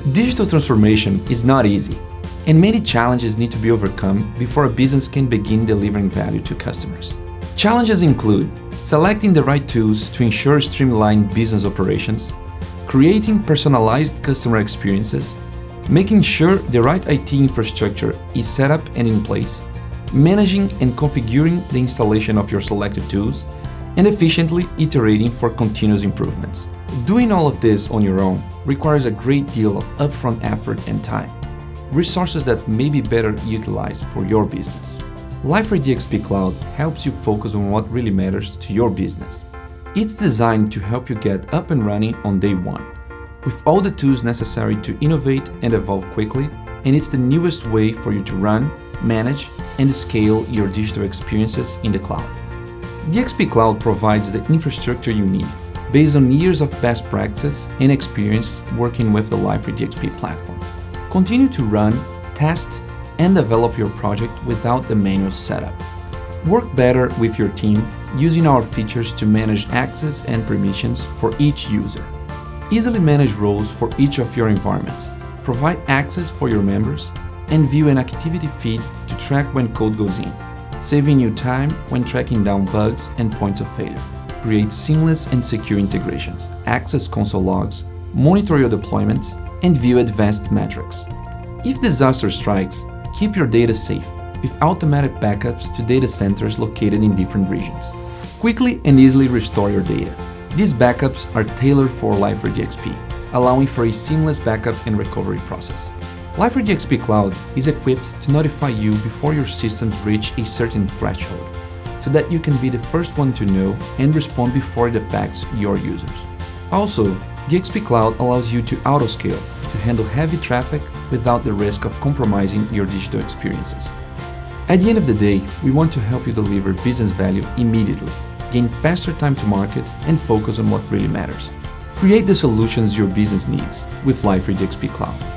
Digital transformation is not easy, and many challenges need to be overcome before a business can begin delivering value to customers. Challenges include selecting the right tools to ensure streamlined business operations, creating personalized customer experiences, making sure the right IT infrastructure is set up and in place, managing and configuring the installation of your selected tools, and efficiently iterating for continuous improvements. Doing all of this on your own requires a great deal of upfront effort and time, resources that may be better utilized for your business. Liferay DXP Cloud helps you focus on what really matters to your business. It's designed to help you get up and running on day one, with all the tools necessary to innovate and evolve quickly, and it's the newest way for you to run, manage, and scale your digital experiences in the cloud. DXP Cloud provides the infrastructure you need, based on years of best practices and experience working with the Liferay DXP platform. Continue to run, test, and develop your project without the manual setup. Work better with your team using our features to manage access and permissions for each user. Easily manage roles for each of your environments. Provide access for your members, and view an activity feed to track when code goes in, saving you time when tracking down bugs and points of failure. Create seamless and secure integrations, access console logs, monitor your deployments, and view advanced metrics. If disaster strikes, keep your data safe with automatic backups to data centers located in different regions. Quickly and easily restore your data. These backups are tailored for Liferay DXP, allowing for a seamless backup and recovery process. Liferay DXP Cloud is equipped to notify you before your systems reach a certain threshold, so that you can be the first one to know and respond before it affects your users. Also, DXP Cloud allows you to auto-scale to handle heavy traffic without the risk of compromising your digital experiences. At the end of the day, we want to help you deliver business value immediately, gain faster time to market, and focus on what really matters. Create the solutions your business needs with Liferay DXP Cloud.